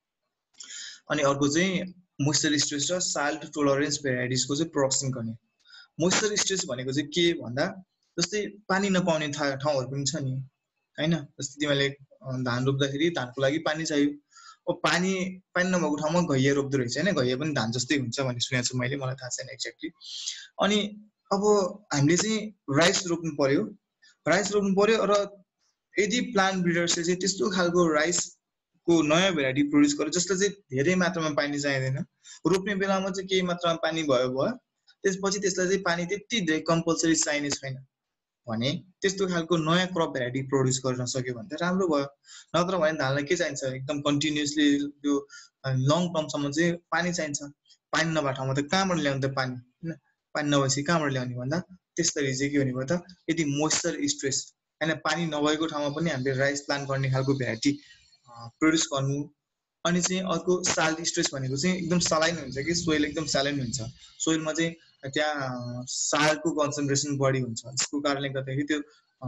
अनि अर्को चाहिँ मोइस्चर स्ट्रेस र साल्ट टोलरेन्स भेराइटिजको चाहिँ प्रोडक्सन गर्ने। मोइस्चर स्ट्रेस भनेको चाहिँ के भन्दा जस्तै पानी नपाउने ठाउँहरू पनि छ नि होइन। जस्तै तिमीले धान रोप्दाखेरि धानको लागि पानी चाहियो, अब पानी पानी नभएको ठाउँमा घैया रोप्दो रहेछ होइन, घैया पनि धान जस्तै हुन्छ भन्ने सुनेको छु मैले, मलाई थाहा छैन एक्ज्याक्टली। अनि अब हामीले चाहिँ राइस रोप्नु पर्यो, राइस रोप्नु पर्यो र यदि प्लान्ट ब्रिडर्सले चाहिँ त्यस्तो खालको राइसको नयाँ भेराइटी प्रड्युस गर्यो जसले चाहिँ धेरै मात्रामा पानी चाहिँदैन, रोप्ने बेलामा चाहिँ केही मात्रामा पानी भयो भयो त्यसपछि त्यसलाई चाहिँ पानी त्यति धेरै कम्पलसरी चाहिने छैन भने त्यस्तो खालको नयाँ क्रप भेराइटी प्रड्युस गर्न सक्यो भने त राम्रो भयो। नत्र भने धानलाई के चाहिन्छ एकदम कन्टिन्युसली त्यो लङ टर्मसम्म चाहिँ पानी चाहिन्छ। पानी नभएको ठाउँमा त कहाँबाट ल्याउने त पानी होइन, पानी नभएपछि कहाँबाट ल्याउने भन्दा त्यसरी चाहिँ के हुने भयो त यदि मोइस्चर स्ट्रेस होइन पानी नभएको ठाउँमा पनि हामीले राइस प्लान्ट गर्ने खालको भेराइटी प्रड्युस गर्नु। अनि चाहिँ अर्को साल्ट स्ट्रेस भनेको चाहिँ एकदम सलाइन हुन्छ कि सोइल एकदम सलाइन हुन्छ, सोइलमा चाहिँ त्यहाँ साल्टको कन्सन्ट्रेसन बढी हुन्छ, त्यसको कारणले गर्दाखेरि त्यो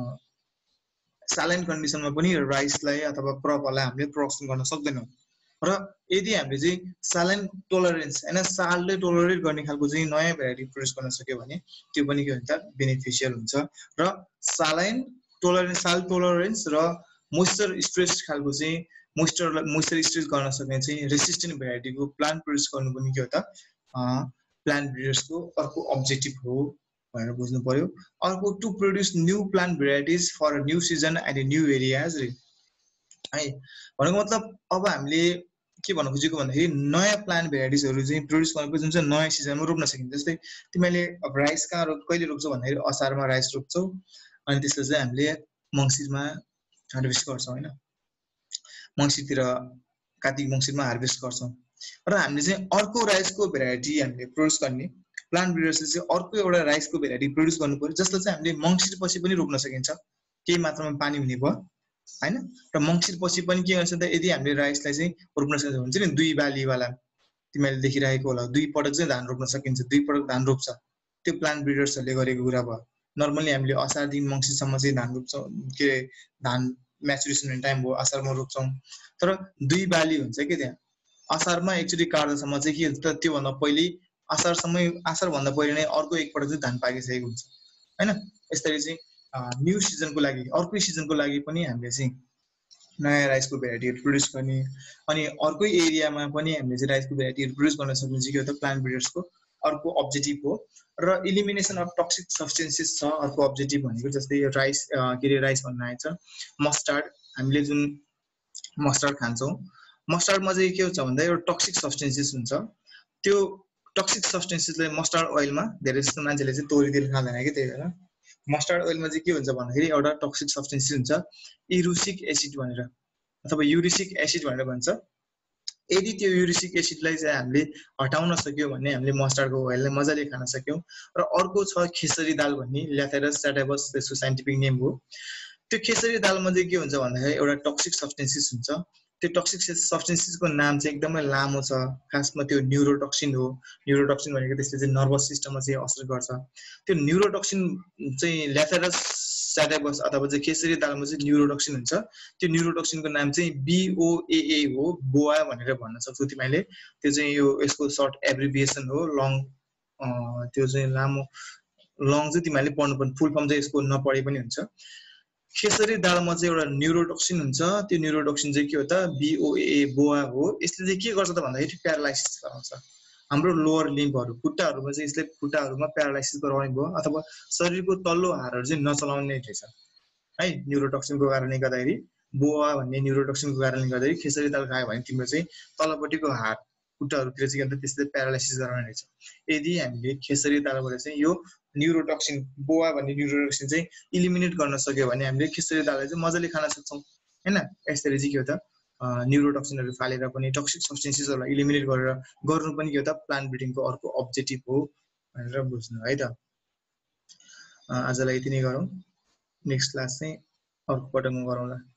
सालाइन कन्डिसनमा पनि राइसलाई अथवा क्रपहरूलाई हामीले प्रोडक्सन गर्न सक्दैनौँ। र यदि हामीले चाहिँ सालाइन टोलरेन्स होइन साल्टले टोलरेट गर्ने खालको चाहिँ नयाँ भेराइटी प्रड्युस गर्न सक्यो भने त्यो पनि के हुन्छ बेनिफिसियल हुन्छ। र सालाइन टोलरेन्स साल्ट टोलरेन्स र मोइस्चर स्ट्रेस खालको चाहिँ मोइस्चर मोइस्चर स्ट्रेस गर्न सक्ने चाहिँ रेसिस्टेन्ट भेराइटीको प्लान्ट प्रड्युस गर्नु पनि के हो त प्लान्ट ब्रिडर्सको अर्को अब्जेक्टिभ हो भनेर बुझ्नु पर्यो। अर्को to produce new plant varieties for new season and new areas है। भनेको मतलब अब हामीले के भन्न खोजेको भन्दाखेरि नयाँ प्लान्ट भेराइटिजहरू चाहिँ प्रड्युस गर्नुको जुन चाहिँ नयाँ सिजनमा रोप्न सकिन्छ। जस्तै तिमीले अब राइस कहाँ रोप कहिले रोप्छौ भन्दाखेरि असारमा राइस रोप्छौ अनि त्यसलाई चाहिँ हामीले मङ्सिरमा हार्भेस्ट गर्छौँ होइन, मङ्सिरतिर कार्तिक मङ्सिरमा हार्भेस्ट गर्छौँ। र हामीले चाहिँ अर्को राइसको भेराइटी हामीले प्रड्युस गर्ने प्लान्ट ब्रिडर्सले चाहिँ अर्को एउटा राइसको भेराइटी प्रड्युस गर्नु पर्यो जसलाई चाहिँ हामीले मङ्सिर पछि पनि रोप्न सकिन्छ केही मात्रामा पानी हुने भयो हैन र मङ्सिर पछि पनि के गर्छ त यदि हामीले राइसलाई चाहिँ रोप्न सकिन्छ हुन्छ नि दुई बालीवाला तिमीले देखिरहेको होला दुई पटक चाहिँ धान रोप्न सकिन्छ दुई पटक धान रोप्छ त्यो प्लान्ट ब्रिडर्सहरूले गरेको कुरा भयो नर्मली हामीले असारदेखि मङ्सिरसम्म चाहिँ धान रोप्छौँ के धान म्याचुरेसन हुने टाइम भयो असारमा रोप्छौँ तर दुई बाली हुन्छ के त्यहाँ असारमा एकचोटि काट्दासम्म चाहिँ के हुन्छ त त्योभन्दा पहिले असारसम्म असारभन्दा पहिले नै अर्को एकपटक चाहिँ धान पाकिसकेको हुन्छ हैन यसरी चाहिँ न्यू सिजनको लागि अर्कै सिजनको लागि पनि हामीले चाहिँ नयाँ राइसको भेराइटीहरू प्रड्युस गर्ने अनि अर्कै एरियामा पनि हामीले चाहिँ राइसको भेराइटीहरू प्रड्युस गर्न सक्ने चाहिँ के हो त प्लान्ट ब्रिडर्सको अर्को अब्जेक्टिभ हो र इलिमिनेसन अफ टक्सिक सब्सटेन्सेस छ अर्को अब्जेक्टिभ भनेको जस्तै यो राइस के अरे राइस भन्नु आएछ मस्टार्ड हामीले जुन मस्टार्ड खान्छौँ मस्टार्डमा चाहिँ के हुन्छ भन्दा एउटा टक्सिक सब्सटेन्सेस हुन्छ त्यो टक्सिक सब्सटेन्सेसलाई मस्टार्ड ओइलमा धेरै जस्तो मान्छेले चाहिँ तोरीदिएर खाँदैन कि त्यही भएर मस्टार्ड ओइलमा चाहिँ के हुन्छ भन्दाखेरि एउटा टक्सिक सब्सटेन्सेस हुन्छ युरिक एसिड भनेर अथवा युरिक एसिड भनेर भन्छ यदि त्यो युरिक एसिडलाई चाहिँ हामीले हटाउन सक्यौँ भने हामीले मस्टार्डको ओइललाई मजाले खान सक्यौँ र अर्को छ खेसरी दाल भन्ने ल्याथेरस स्याटाइबस त्यसको साइन्टिफिक नेम हो त्यो खेसरी दालमा चाहिँ के हुन्छ भन्दाखेरि एउटा टक्सिक सब्सटेन्सेस हुन्छ त्यो टक्सिक सब्सटेन्सेसको नाम चाहिँ एकदमै लामो छ खासमा त्यो न्युरोटक्सिन हो न्युरोटक्सिन भनेको त्यसले चाहिँ नर्भस सिस्टममा चाहिँ असर गर्छ त्यो न्युरोटक्सिन चाहिँ ल्याथेरस स्याटाइबस अथवा चाहिँ खेसरी दालमा चाहिँ न्युरोटक्सिन हुन्छ त्यो न्युरोटक्सिनको नाम चाहिँ बीओएए हो बोआ भनेर भन्न सक्छौ तिमीले त्यो चाहिँ यो यसको सर्ट एब्रिभिएसन हो लङ त्यो चाहिँ लामो लङ चाहिँ तिमीले पढ्नुपर्ने फुल फर्म चाहिँ यसको नपढे पनि हुन्छ खेसरी दालमा चाहिँ एउटा न्युरोटक्सिन हुन्छ त्यो न्युरोटक्सिन चाहिँ के हो त बीओए बोआ हो यसले चाहिँ के गर्छ त भन्दाखेरि प्यारालाइसिस गराउँछ हाम्रो लोअर लिम्बहरू खुट्टाहरूमा चाहिँ यसले खुट्टाहरूमा प्यारालाइसिस गराउने भयो अथवा शरीरको तल्लो हाडहरू चाहिँ नचलाउने रहेछ है न्युरोटक्सिनको कारणले गर्दाखेरि बोआ भन्ने न्युरोटक्सिनको कारणले गर्दाखेरि खेसरी दाल खायो भने तिम्रो चाहिँ तल्लोपट्टिको हाड खुट्टाहरूतिर चाहिँ के त्यसले प्यारालाइसिस गराउने रहेछ यदि हामीले खेसरी दालबाट चाहिँ यो न्युरोटक्सिन बोआ भन्ने न्युरोटक्सिन चाहिँ इलिमिनेट गर्न सक्यो भने हामीले खेसरी दाललाई चाहिँ मजाले खान सक्छौँ हैन यसरी चाहिँ के हो त न्युरोटक्सिनहरू फालेर पनि टक्सिक सब्सटेन्सेसहरूलाई इलिमिनेट गरेर गर्नु पनि के हो त प्लान्ट ब्रिडिङको अर्को अब्जेक्टिभ हो भनेर बुझ्नु है त आजलाई यति नै गरौँ नेक्स्ट क्लास चाहिँ अर्को पटकमा गरौँला